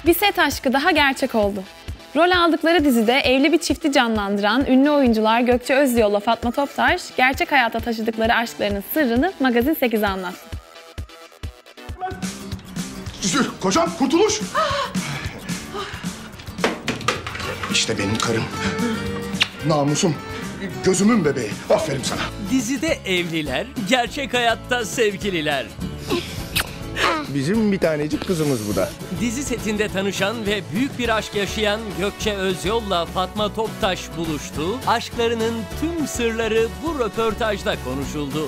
Bir set aşkı daha gerçek oldu. Rol aldıkları dizide evli bir çifti canlandıran ünlü oyuncular Gökçe Özyol'la Fatma Toptaş, gerçek hayata taşıdıkları aşklarının sırrını Magazin 8'e anlattı. Kocam Kurtuluş. İşte benim karım. Namusum. Gözümün bebeği. Aferin sana. Dizide evliler, gerçek hayatta sevgililer. Bizim bir tanecik kızımız bu da. Dizi setinde tanışan ve büyük bir aşk yaşayan Gökçe Özyol'la Fatma Toptaş buluştu. Aşklarının tüm sırları bu röportajda konuşuldu.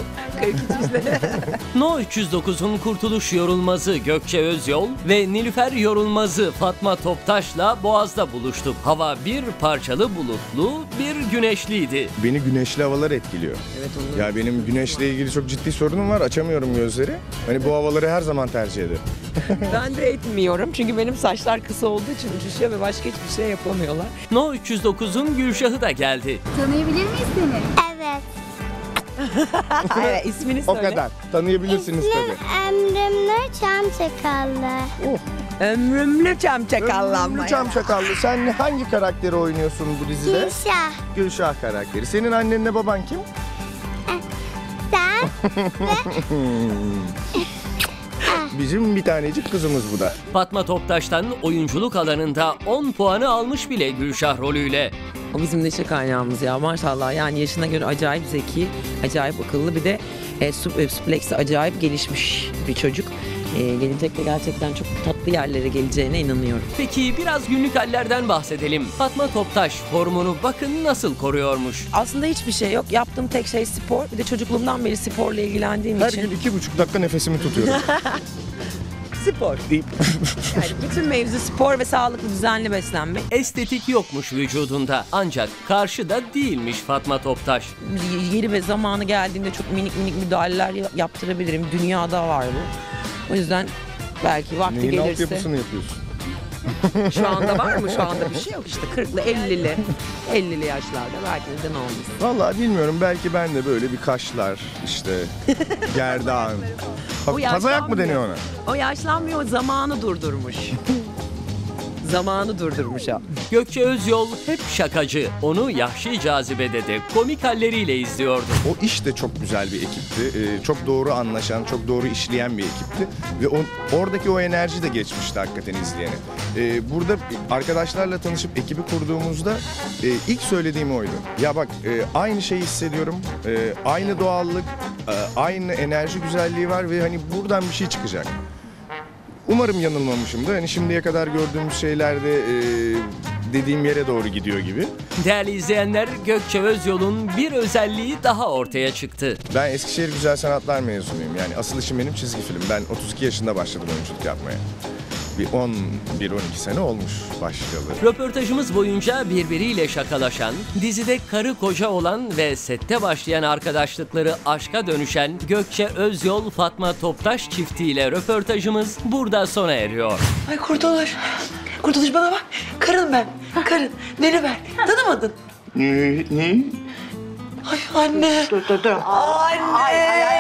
No 309'un Kurtuluş Yorulmazı Gökçe Özyol ve Nilüfer Yorulmazı Fatma Toptaş'la Boğaz'da buluştu. Hava bir parçalı bulutlu, bir güneşliydi. Beni güneşli havalar etkiliyor. Evet, Ya benim güneşle ilgili çok ciddi sorunum var. Açamıyorum gözleri. Hani bu havaları her zaman tercih ederim. Ben de etmiyorum çünkü benim saçlar kısa olduğu için uçuşuyor ve başka hiçbir şey yapamıyorlar. No 309'un Gülşah'ı da geldi. Tanıyabilir miyiz seni? Evet. Evet, ismini O söyle. kadar. Tanıyabilirsiniz tabii. Emrimle Çamçakallı. Ömrümlü çamçakallanma. Ömrümlü Çamçakallı. Sen hangi karakteri oynuyorsun bu dizide? Gülşah. Gülşah karakteri. Senin annenle baban kim? Sen Bizim bir tanecik kızımız bu da. Fatma Toptaş'tan oyunculuk alanında 10 puanı almış bile Gülşah rolüyle. O bizim neşe kaynağımız ya maşallah. Yani yaşına göre acayip zeki, acayip akıllı, bir de supleksi acayip gelişmiş bir çocuk. Gelecekte gerçekten çok tatlı yerlere geleceğine inanıyorum. Peki biraz günlük hallerden bahsedelim. Fatma Toptaş formunu bakın nasıl koruyormuş. Aslında hiçbir şey yok. Yaptığım tek şey spor. Bir de çocukluğumdan beri sporla ilgilendiğim Her için. gün 2,5 dakika nefesimi tutuyorum. Spor. Yani bütün mevzu spor ve sağlıklı düzenli beslenme. Estetik yokmuş vücudunda ancak karşıda değilmiş Fatma Toptaş. Yeri ve zamanı geldiğinde çok minik minik müdahaleler yaptırabilirim. Dünyada var bu. O yüzden belki vakti Neyin gelirse. altyapısını yapıyorsun? Şu anda var mı? Şu anda bir şey yok işte. 40'lı 50'li yaşlarda belki neden olmasın. Vallahi bilmiyorum. Belki ben de böyle bir kaşlar, işte gerdan. Kazayak mı deniyor ona? O yaşlanmıyor, zamanı durdurmuş. Zamanı durdurmuş o. Gökçe Özyol hep şakacı. Onu Yahşi Cazibe'de de komik halleriyle izliyordu. O iş de çok güzel bir ekipti. Çok doğru anlaşan, çok doğru işleyen bir ekipti. Ve oradaki o enerji de geçmişti hakikaten izleyene. Burada arkadaşlarla tanışıp ekibi kurduğumuzda ilk söylediğim oydu. Ya bak aynı şeyi hissediyorum. Aynı doğallık, aynı enerji güzelliği var ve hani buradan bir şey çıkacak. Umarım yanılmamışımdır. Hani şimdiye kadar gördüğümüz şeyler de dediğim yere doğru gidiyor gibi. Değerli izleyenler, Gökçe Özyol'un bir özelliği daha ortaya çıktı. Ben Eskişehir Güzel Sanatlar mezunuyum. Yani asıl işim benim çizgi film. Ben 32 yaşında başladım oyunculuk yapmaya. Bir 11-12 sene olmuş başlayalı. Röportajımız boyunca birbiriyle şakalaşan, dizide karı koca olan ve sette başlayan arkadaşlıkları aşka dönüşen Gökçe Özyol Fatma Toptaş çiftiyle röportajımız burada sona eriyor. Ay Kurtuluş. Kurtuluş bana bak. Karın ben. Karın. Nilüfer. Tanımadın. Ne? Ay anne. Dur. Anne.